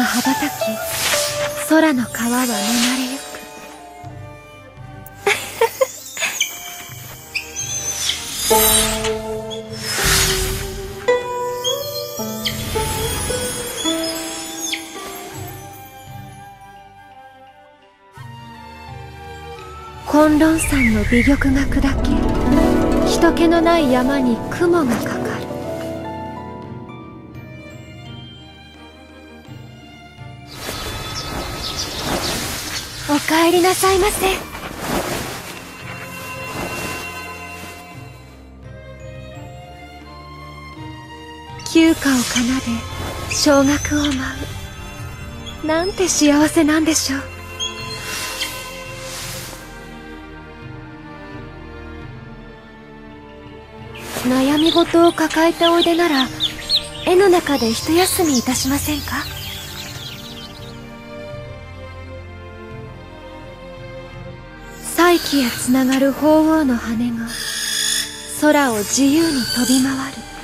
羽ばたき、空の川は流れゆく。崑崙山の美玉が砕け、人気のない山に雲がかかる。お帰りなさいませ。旧歌を奏で小楽を舞う。なんて幸せなんでしょう。悩み事を抱えておいでなら、絵の中で一休みいたしませんか？再起へつながる鳳凰の羽が空を自由に飛び回る。